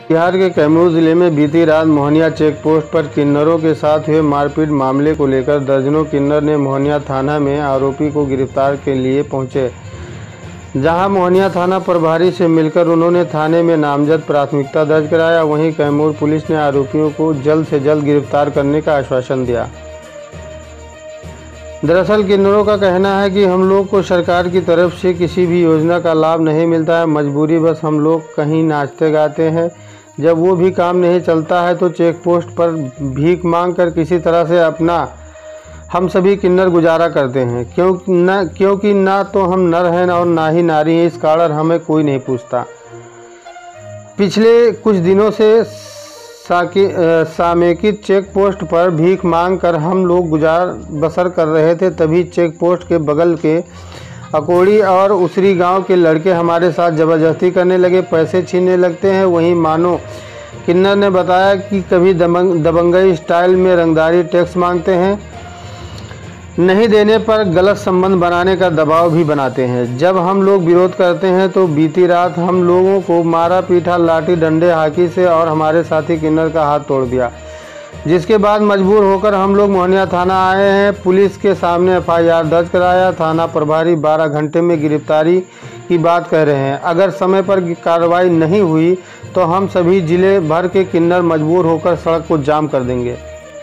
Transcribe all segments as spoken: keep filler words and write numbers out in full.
बिहार के कैमूर जिले में बीती रात मोहनिया चेक पोस्ट पर किन्नरों के साथ हुए मारपीट मामले को लेकर दर्जनों किन्नर ने मोहनिया थाना में आरोपी को गिरफ्तार के लिए पहुंचे। जहां मोहनिया थाना प्रभारी से मिलकर उन्होंने थाने में नामजद प्राथमिकता दर्ज कराया। वहीं कैमूर पुलिस ने आरोपियों को जल्द से जल्द गिरफ्तार करने का आश्वासन दिया। दरअसल किन्नरों का कहना है कि हम लोग को सरकार की तरफ से किसी भी योजना का लाभ नहीं मिलता है। मजबूरी बस हम लोग कहीं नाचते गाते हैं। जब वो भी काम नहीं चलता है तो चेक पोस्ट पर भीख मांग कर किसी तरह से अपना हम सभी किन्नर गुजारा करते हैं, क्यों न क्योंकि ना तो हम नर हैं और ना ही नारी हैं। इस कारण हमें कोई नहीं पूछता। पिछले कुछ दिनों से सामेकित चेक पोस्ट पर भीख मांग कर हम लोग गुजार बसर कर रहे थे। तभी चेक पोस्ट के बगल के अकोड़ी और उसरी गांव के लड़के हमारे साथ ज़बरदस्ती करने लगे, पैसे छीनने लगते हैं। वहीं मानो किन्नर ने बताया कि कभी दबंग दबंगई स्टाइल में रंगदारी टैक्स मांगते हैं, नहीं देने पर गलत संबंध बनाने का दबाव भी बनाते हैं। जब हम लोग विरोध करते हैं तो बीती रात हम लोगों को मारा पीटा, लाठी डंडे हाकी से और हमारे साथी किन्नर का हाथ तोड़ दिया, जिसके बाद मजबूर होकर हम लोग मोहनिया थाना आए हैं। पुलिस के सामने एफ आई आर दर्ज कराया। थाना प्रभारी बारह घंटे में गिरफ्तारी की बात कह रहे हैं। अगर समय पर कार्रवाई नहीं हुई तो हम सभी जिले भर के किन्नर मजबूर होकर सड़क को जाम कर देंगे।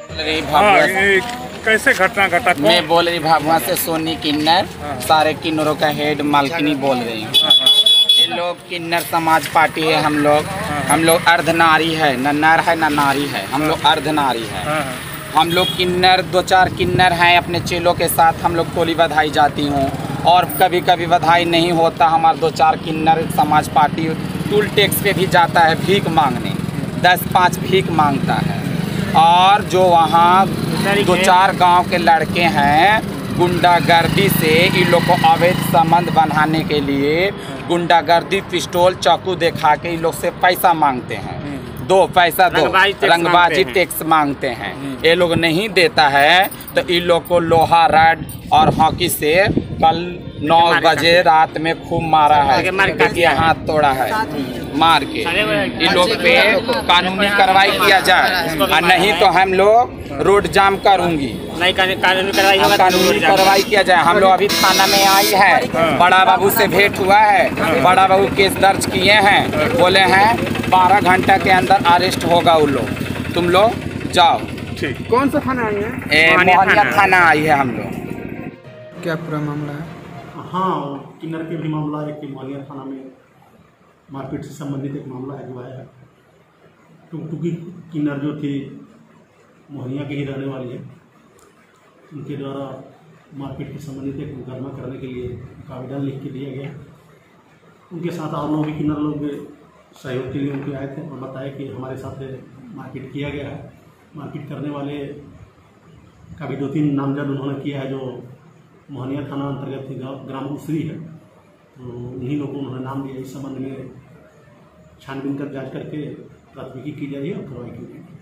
कैसे घटना घटा? मैं बोल रही भाभुआ से सोनी किन्नर, सारे किन्नरों का हेड मालकिनी बोल रही हूँ। ये लोग किन्नर समाज पार्टी है। हम लोग हम लोग अर्धनारी है, न नर है न नारी है। हम लोग अर्धनारी है। हम लोग किन्नर दो चार किन्नर हैं। अपने चेलों के साथ हम लोग टोली बधाई जाती हूँ और कभी कभी बधाई नहीं होता। हमारे दो चार किन्नर समाज पार्टी टूल टैक्स पे भी जाता है भीख मांगने, दस पाँच भीख मांगता है। और जो वहाँ दो चार गांव के लड़के हैं गुंडागर्दी से इन लोग को अवैध संबंध बनाने के लिए गुंडागर्दी पिस्टल चाकू दिखा के इन लोग से पैसा मांगते हैं। दो पैसा दो रंगबाजी टैक्स मांगते हैं। ये लोग नहीं देता है तो इन लोग को लोहा रड और हॉकी से कल नौ बजे रात में खूब मारा है, क्योंकि हाथ तोड़ा है मार के। इन लोग पे कानूनी कार्रवाई किया जाए और नहीं तो हम लोग रोड जाम करूंगी। नहीं कानूनी कार्रवाई कानूनी कार्रवाई किया जाए। हम लोग अभी थाना में आई है, बड़ा बाबू से भेंट हुआ है। बड़ा बाबू केस दर्ज किए हैं, बोले हैं बारह घंटा के अंदर अरेस्ट होगा वो लोग, तुम लोग जाओ। ठीक। कौन सा थाना आई है? मोहनिया थाना आई है हम लोग। क्या पूरा मामला है? हाँ, किन्नर के भी मामला है कि मोहनिया थाना में मारपीट से संबंधित एक मामला है जो आया है। टुकटुकी किन्नर जो थी मोहनिया के ही रहने वाली है, उनके द्वारा मारपीट से संबंधित एक मुकदमा करने के लिए एक आवेदन लिख के दिया गया। उनके साथ और लोग भी किन्नर लोग सहयोग के लिए उनके आए थे और बताया कि हमारे साथ मारपीट किया गया है। मारपीट करने वाले का भी दो तीन नामजद उन्होंने किया है जो मोहनिया थाना अंतर्गत ग्राम उसरी है। तो उन्हीं लोगों को उन्होंने नाम दिया। इस संबंध में छानबीन कर जांच करके प्राथमिकी की जाएगी और कार्रवाई की जाएगी।